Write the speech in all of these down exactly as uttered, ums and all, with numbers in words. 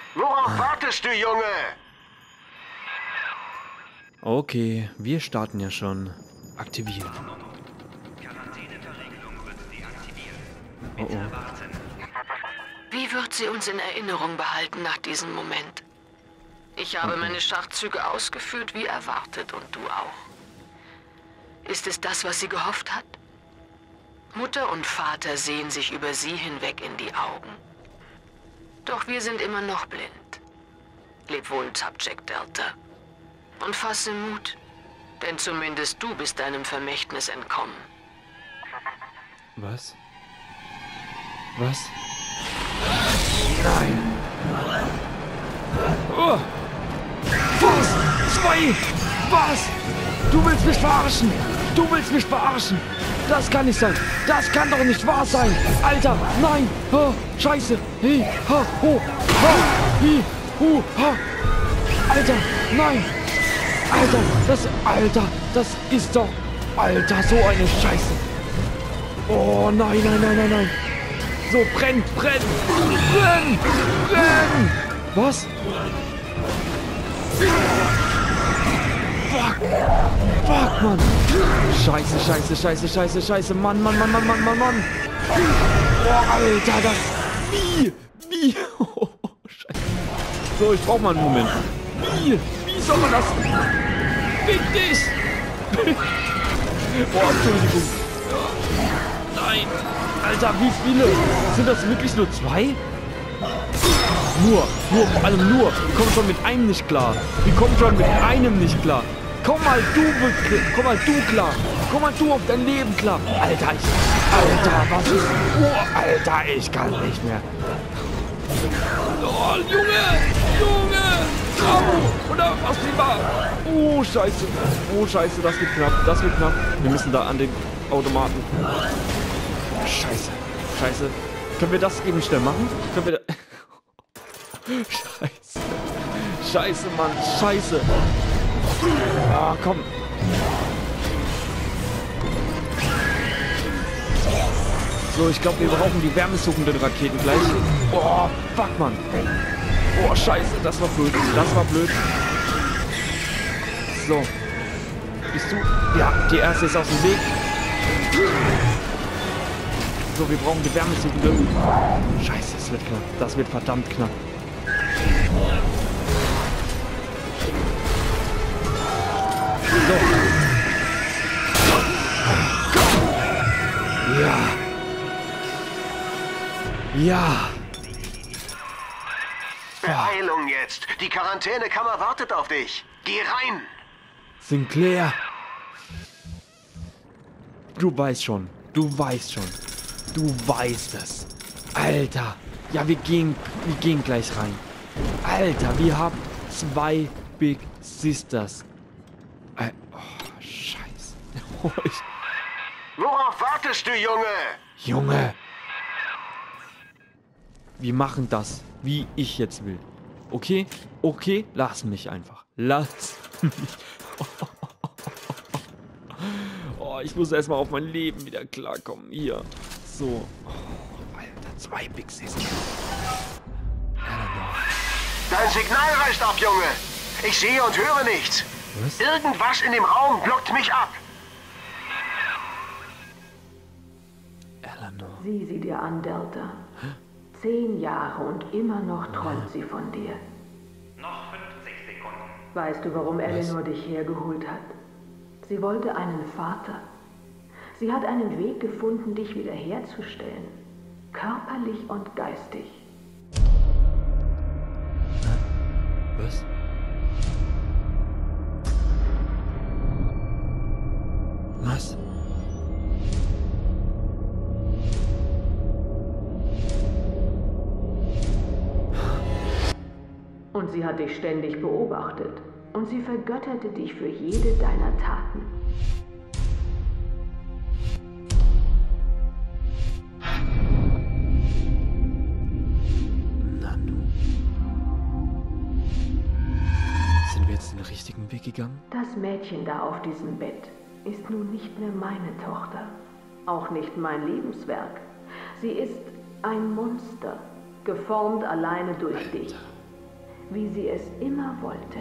Worauf wartest du, Junge? Okay, wir starten ja schon. Aktivieren. Oh oh. Wie wird sie uns in Erinnerung behalten nach diesem Moment? Ich habe meine Schachzüge ausgeführt, wie erwartet, und du auch. Ist es das, was sie gehofft hat? Mutter und Vater sehen sich über sie hinweg in die Augen. Doch wir sind immer noch blind. Leb wohl, Subject Delta. Und fasse Mut, denn zumindest du bist deinem Vermächtnis entkommen. Was? Was? Nein! Oh! Was? Zwei! Was? Du willst mich verarschen! Du willst mich verarschen! Das kann nicht sein! Das kann doch nicht wahr sein! Alter! Nein! Oh, Scheiße! Hi, ha, ho, ha, hi, hu, ha! Alter! Nein! Alter! Das... Alter! Das ist doch... Alter! So eine Scheiße! Oh nein, nein, nein, nein, nein! So, brenn, brenn! Brenn! Brenn! Was? Fuck! Fuck, Mann! Scheiße, scheiße, scheiße, scheiße, scheiße! Mann, Mann, Mann, Mann, Mann, Mann, Mann! Oh, Alter, das... Wie? Wie? Oh, scheiße. So, ich brauch mal einen Moment. Wie? Wie soll man das... Fick dich! Oh, Entschuldigung. Nein! Alter, wie viele? Sind das wirklich nur zwei? Nur, nur, vor allem nur. Wir kommen schon mit einem nicht klar. Wir kommen schon mit einem nicht klar. Komm mal du, komm mal du klar. Komm mal du auf dein Leben klar. Alter, ich, Alter, was ist? Oh, Alter, ich kann nicht mehr. Oh, Junge, Junge. Au, oder was lieber? Oh, Scheiße. Oh, Scheiße, das wird knapp. Das wird knapp. Wir müssen da an den Automaten. Scheiße, Scheiße. Können wir das eben schnell machen? Können wir da... Scheiße. Scheiße, Mann. Scheiße. Ah, komm. So, ich glaube, wir brauchen die wärmesuchenden Raketen gleich. Oh, fuck, Mann. Oh, scheiße. Das war blöd. Das war blöd. So. Bist du... Ja, die erste ist aus dem Weg. So, wir brauchen die wärmesuchende. Scheiße, das wird knapp. Das wird verdammt knapp. So. Ja. Ja. Beeilung jetzt. Die Quarantänekammer wartet auf dich. Geh rein. Sinclair. Du weißt schon. Du weißt schon. Du weißt es. Alter. Ja, wir gehen, wir gehen gleich rein. Alter, wir haben zwei Big Sisters. Äh, oh, scheiße. Oh, ich... Worauf wartest du, Junge? Junge. Wir machen das, wie ich jetzt will. Okay? Okay? Lass mich einfach. Lass mich. Oh, ich muss erstmal auf mein Leben wieder klarkommen. Hier. So. Oh, Alter, zwei Big Sisters. Dein Signal reißt ab, Junge. Ich sehe und höre nichts. Was? Irgendwas in dem Raum blockt mich ab. Eleanor. Sieh sie dir an, Delta. Zehn Jahre und immer noch träumt sie von dir. Noch fünfzig Sekunden. Weißt du, warum Eleanor dich hergeholt hat? Sie wollte einen Vater. Sie hat einen Weg gefunden, dich wiederherzustellen. Körperlich und geistig. Was? Was? Und sie hat dich ständig beobachtet. Und sie vergötterte dich für jede deiner Taten. Nanu. Sind wir jetzt den richtigen Weg gegangen? Das Mädchen da auf diesem Bett ist nun nicht mehr meine Tochter. Auch nicht mein Lebenswerk. Sie ist ein Monster, geformt alleine durch dich. wie sie es immer wollte.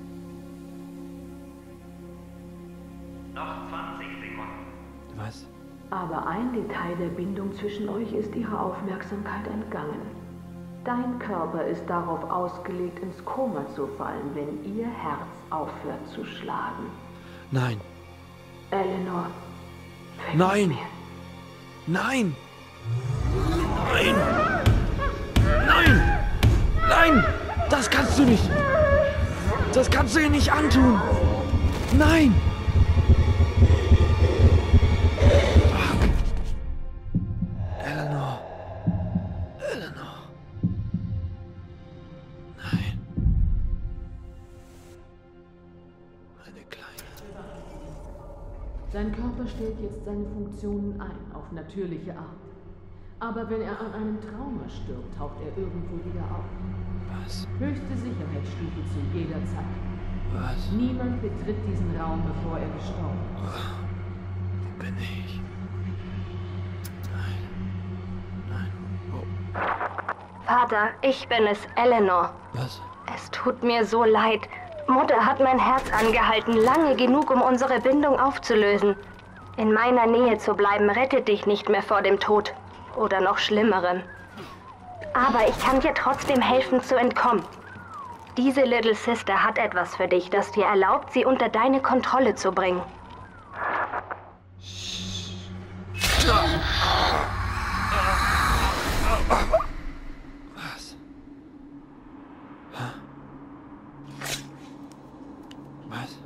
Noch zwanzig Sekunden. Was? Aber ein Detail der Bindung zwischen euch ist ihrer Aufmerksamkeit entgangen. Dein Körper ist darauf ausgelegt, ins Koma zu fallen, wenn ihr Herz aufhört zu schlagen. Nein. Eleanor, vergib Nein. mir. Nein! Nein! Nein! Nein! Das kannst du nicht! Das kannst du ihr nicht antun! Nein! Fuck. Eleanor. Eleanor. Nein. Meine Kleine. Sein Körper stellt jetzt seine Funktionen ein, auf natürliche Art. Aber wenn er an einem Trauma stirbt, taucht er irgendwo wieder auf. Was? Höchste Sicherheitsstufe zu jeder Zeit. Was? Niemand betritt diesen Raum, bevor er gestorben ist. Wo bin ich? Nein. Nein. Oh. Vater, ich bin es, Eleanor. Was? Es tut mir so leid. Mutter hat mein Herz angehalten, lange genug, um unsere Bindung aufzulösen. In meiner Nähe zu bleiben, rettet dich nicht mehr vor dem Tod. Oder noch Schlimmerem. Aber ich kann dir trotzdem helfen zu entkommen. Diese Little Sister hat etwas für dich, das dir erlaubt, sie unter deine Kontrolle zu bringen. Was? Was?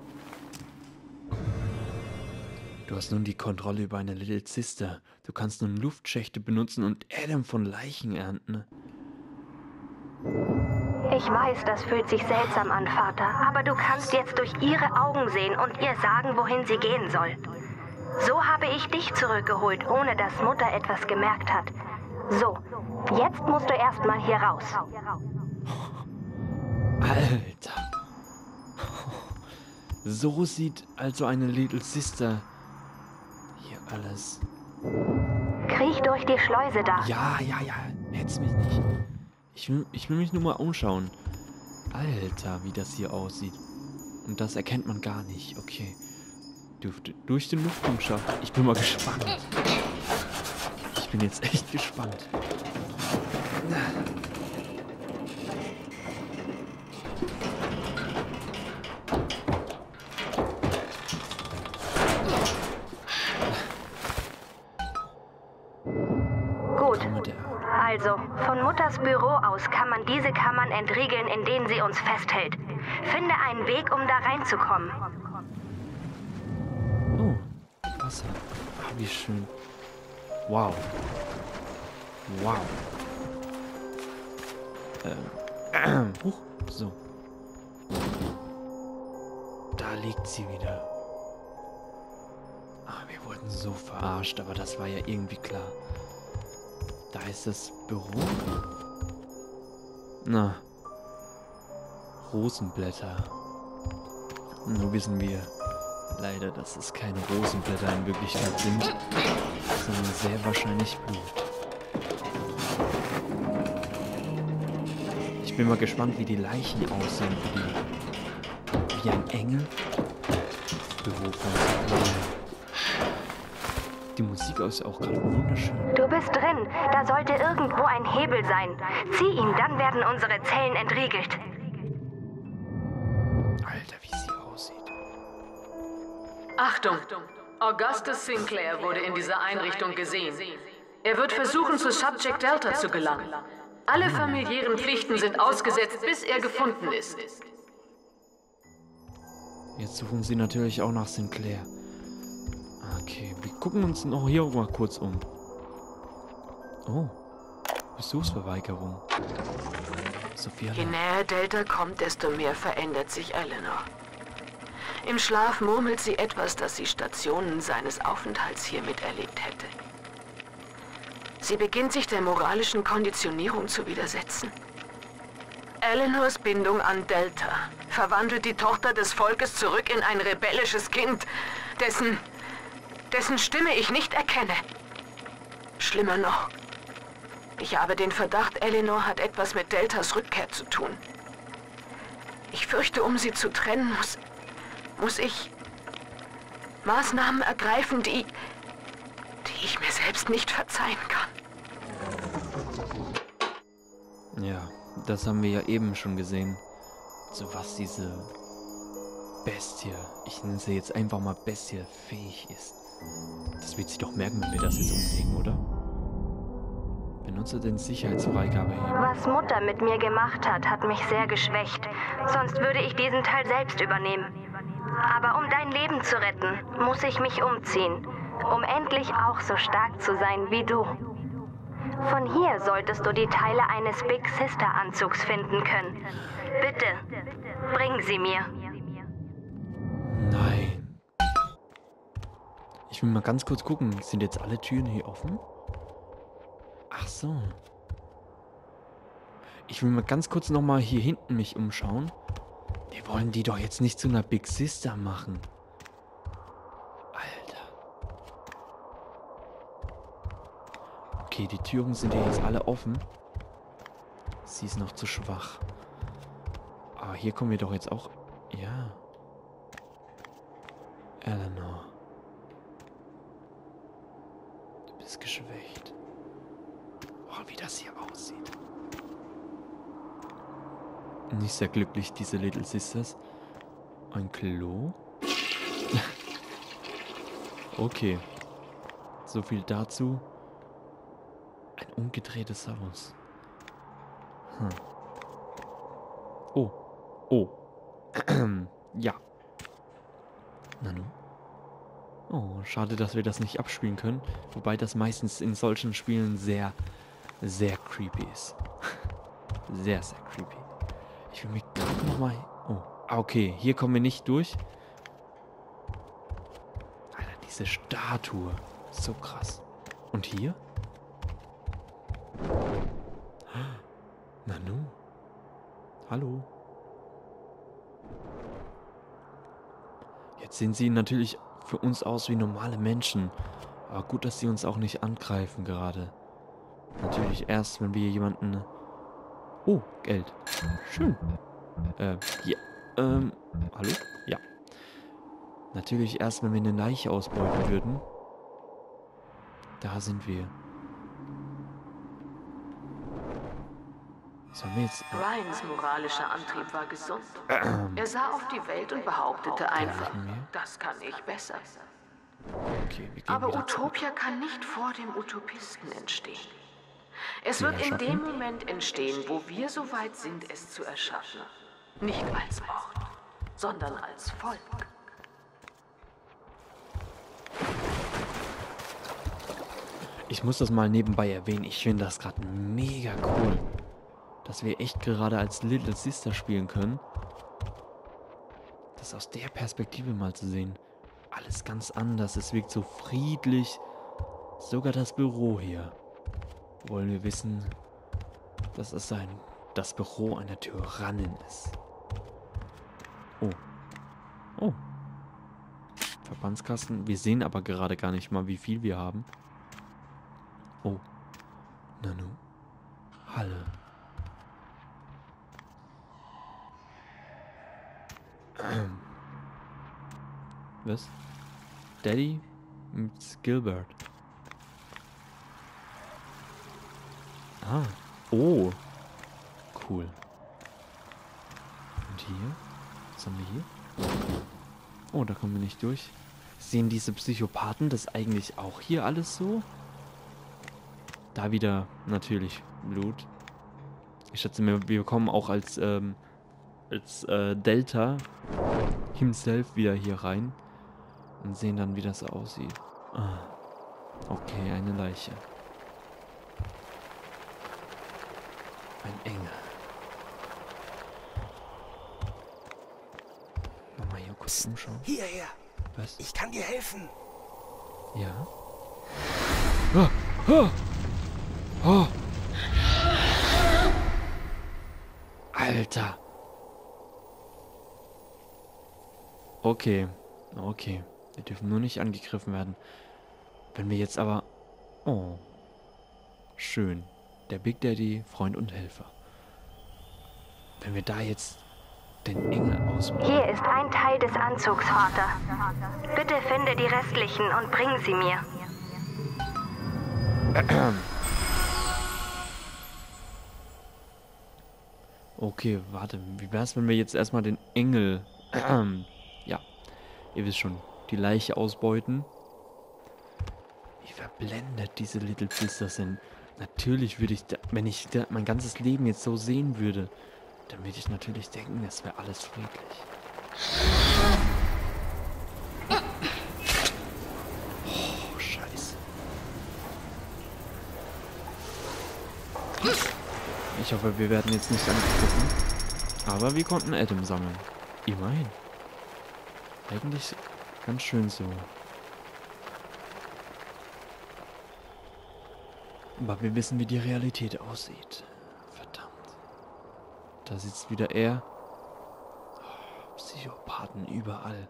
Du hast nun die Kontrolle über eine Little Sister. Du kannst nun Luftschächte benutzen und Adam von Leichen ernten. Ich weiß, das fühlt sich seltsam an, Vater, aber du kannst jetzt durch ihre Augen sehen und ihr sagen, wohin sie gehen soll. So habe ich dich zurückgeholt, ohne dass Mutter etwas gemerkt hat. So, jetzt musst du erstmal hier raus. Alter. So sieht also eine Little Sister hier alles. Kriech durch die Schleuse da. Ja, ja, ja. Hetz mich nicht. Ich will, ich will mich nur mal umschauen. Alter, wie das hier aussieht. Und das erkennt man gar nicht. Okay. Dürfte durch den Lüftungsschacht. Ich bin mal gespannt. Ich bin jetzt echt gespannt. Gut. Also, von Mutters Büro aus kann man diese Kammern entriegeln, in denen sie uns festhält. Finde einen Weg, um da reinzukommen. Oh, Wasser. Ah, wie schön. Wow. Wow. Ähm. Huch. So. Da liegt sie wieder. Ah, wir wurden so verarscht, aber das war ja irgendwie klar. Da ist das Büro. Na. Rosenblätter. Nur wissen wir leider, dass es keine Rosenblätter in Wirklichkeit sind, sondern sehr wahrscheinlich Blut. Ich bin mal gespannt, wie die Leichen aussehen für die. Wie ein Engel. Büro von Die Musik ist auch gerade wunderschön. Du bist drin. Da sollte irgendwo ein Hebel sein. Zieh ihn, dann werden unsere Zellen entriegelt. Alter, wie sie aussieht. Achtung! Augustus Sinclair wurde in dieser Einrichtung gesehen. Er wird versuchen, zu Subject Delta zu gelangen. Alle familiären Pflichten sind ausgesetzt, bis er gefunden ist. Jetzt suchen sie natürlich auch nach Sinclair. Okay, wir gucken uns noch hier mal kurz um. Oh, Besuchsverweigerung. Sophia. Je näher Delta kommt, desto mehr verändert sich Eleanor. Im Schlaf murmelt sie etwas, das sie Stationen seines Aufenthalts hier miterlebt hätte. Sie beginnt sich der moralischen Konditionierung zu widersetzen. Eleanors Bindung an Delta verwandelt die Tochter des Volkes zurück in ein rebellisches Kind, dessen, dessen Stimme ich nicht erkenne. Schlimmer noch, ich habe den Verdacht, Eleanor hat etwas mit Deltas Rückkehr zu tun. Ich fürchte, um sie zu trennen, muss, muss ich Maßnahmen ergreifen, die, die ich mir selbst nicht verzeihen kann. Ja, das haben wir ja eben schon gesehen. Zu was diese Bestie, ich nenne sie jetzt einfach mal Bestie, fähig ist. Das wird sie doch merken, wenn wir das jetzt umlegen, oder? Benutze den Sicherheitsfreigabeheber. Was Mutter mit mir gemacht hat, hat mich sehr geschwächt. Sonst würde ich diesen Teil selbst übernehmen. Aber um dein Leben zu retten, muss ich mich umziehen, um endlich auch so stark zu sein wie du. Von hier solltest du die Teile eines Big Sister Anzugs finden können. Bitte, bring sie mir. Nein. Ich will mal ganz kurz gucken, sind jetzt alle Türen hier offen? Ach so. Ich will mal ganz kurz nochmal hier hinten mich umschauen. Wir wollen die doch jetzt nicht zu einer Big Sister machen. Alter. Okay, die Türen sind ja jetzt alle offen. Sie ist noch zu schwach. Aber hier kommen wir doch jetzt auch... Ja. Eleanor. Du bist geschwächt. Oh, wie das hier aussieht. Nicht sehr glücklich, diese Little Sisters. Ein Klo? Okay. So viel dazu. Ein umgedrehtes Haus. Hm. Oh. Oh. Ja. Nanu. Oh, schade, dass wir das nicht abspielen können. Wobei das meistens in solchen Spielen sehr, sehr creepy ist. Sehr, sehr creepy. Ich will mich gerade nochmal... Oh, ah, okay. Hier kommen wir nicht durch. Alter, diese Statue. So krass. Und hier? Nanu? Hallo? Jetzt sehen sie natürlich für uns aus wie normale Menschen. Aber gut, dass sie uns auch nicht angreifen gerade. Natürlich erst, wenn wir jemanden... Oh, Geld. Schön. Äh, hier. Ähm, hallo? Ja. Natürlich erst, wenn wir eine Leiche ausbeuten würden. Da sind wir. Sollen wir jetzt... Ryans moralischer Antrieb war gesund. Er sah auf die Welt und behauptete einfach, das kann ich besser. Okay, wir gehen Aber wieder Utopia kann nicht vor dem Utopisten entstehen. Es wird in dem Moment entstehen, wo wir so weit sind, es zu erschaffen. Nicht als Ort, sondern als Volk. Ich muss das mal nebenbei erwähnen. Ich finde das gerade mega cool, dass wir echt gerade als Little Sister spielen können. Das aus der Perspektive mal zu sehen. Alles ganz anders. Es wirkt so friedlich. Sogar das Büro hier. Wollen wir wissen, dass es ein, das Büro einer Tyrannin ist. Oh. Oh. Verbandskasten. Wir sehen aber gerade gar nicht mal, wie viel wir haben. Oh. Nanu. Halle. Ähm. Was? Daddy mit Gilbert. Ah. Oh. Cool. Und hier? Was haben wir hier? Oh, da kommen wir nicht durch. Sehen diese Psychopathen das eigentlich auch hier alles so? Da wieder natürlich Blut. Ich schätze mir, wir kommen auch als, ähm, als äh, Delta himself wieder hier rein und sehen dann, wie das aussieht. Ah. Okay, eine Leiche. Ein Engel. Nochmal hier kurz umschauen. Hierher. Was? Ich kann dir helfen. Ja? Ah, ah, ah. Alter. Okay. Okay. Wir dürfen nur nicht angegriffen werden. Wenn wir jetzt aber... Oh. Schön. Der Big Daddy, Freund und Helfer. Wenn wir da jetzt den Engel ausbeuten. Hier ist ein Teil des Anzugs, Vater. Bitte finde die restlichen und bring sie mir. Okay, warte. Wie wär's, wenn wir jetzt erstmal den Engel... ja, ihr wisst schon, die Leiche ausbeuten. Wie verblendet diese Little Blister sind. Natürlich würde ich, da, wenn ich da mein ganzes Leben jetzt so sehen würde, dann würde ich natürlich denken, es wäre alles friedlich. Oh, Scheiße. Ich hoffe, wir werden jetzt nicht angegriffen. Aber wir konnten Adam sammeln. Immerhin. Eigentlich ganz schön so. Aber wir wissen, wie die Realität aussieht. Verdammt. Da sitzt wieder er. Oh, Psychopathen überall.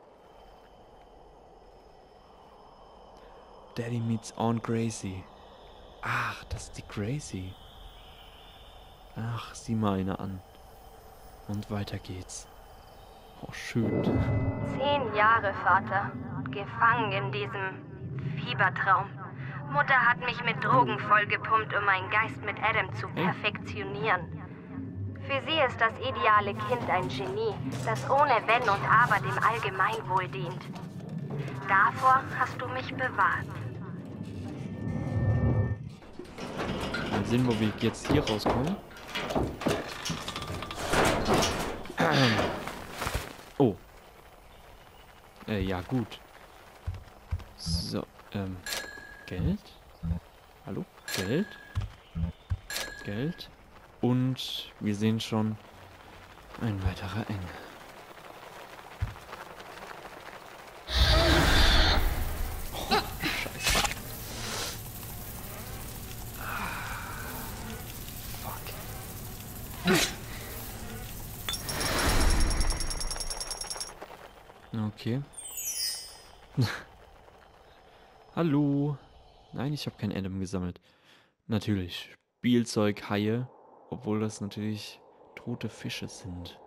Daddy meets Aunt Gracie. Ach, das ist die Gracie. Ach, sieh mal eine an. Und weiter geht's. Oh, schön. Zehn Jahre, Vater. Gefangen in diesem Fiebertraum. Mutter hat mich mit Drogen vollgepumpt, um meinen Geist mit Adam zu perfektionieren. Für sie ist das ideale Kind ein Genie, das ohne Wenn und Aber dem Allgemeinwohl dient. Davor hast du mich bewahrt. Mal sehen, wo wir jetzt hier rauskommen. Oh. Äh, ja, gut. So, ähm... Geld? Hallo? Geld? Geld? Und wir sehen schon ein weiterer Engel. Oh, Scheiße. Fuck. Okay. Hallo. Nein, ich habe kein Adam gesammelt. Natürlich, Spielzeughaie, obwohl das natürlich tote Fische sind.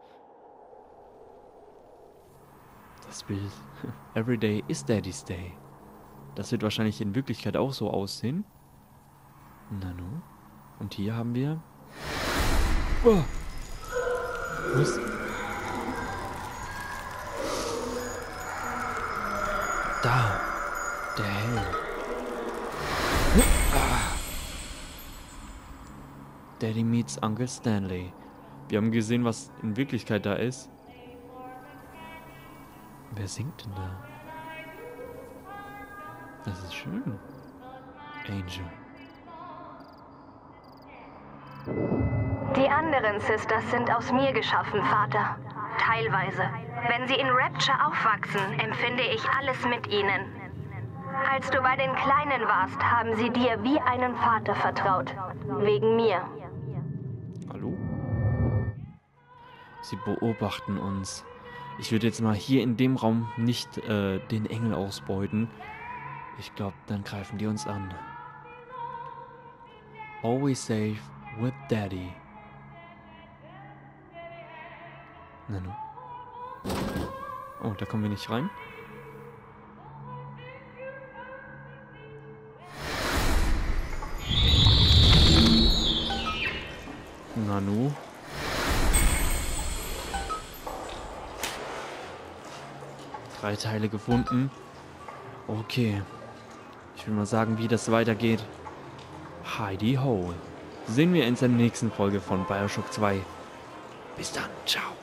Das Bild. Every day is Daddy's Day. Das wird wahrscheinlich in Wirklichkeit auch so aussehen. Nanu. Und hier haben wir... Oh. Was? Da. Der Helm. Daddy meets Uncle Stanley. Wir haben gesehen, was in Wirklichkeit da ist. Wer singt denn da? Das ist schön. Angel. Die anderen Sisters sind aus mir geschaffen, Vater. Teilweise. Wenn sie in Rapture aufwachsen, empfinde ich alles mit ihnen. Als du bei den Kleinen warst, haben sie dir wie einen Vater vertraut. Wegen mir. Hallo? Sie beobachten uns. Ich würde jetzt mal hier in dem Raum nicht äh, den Engel ausbeuten. Ich glaube, dann greifen die uns an. Always safe with Daddy. Nanu. Oh, da kommen wir nicht rein. Nanu. Drei Teile gefunden. Okay. Ich will mal sagen, wie das weitergeht. Heidi Ho. Sehen wir uns in der nächsten Folge von Bioshock zwei. Bis dann. Ciao.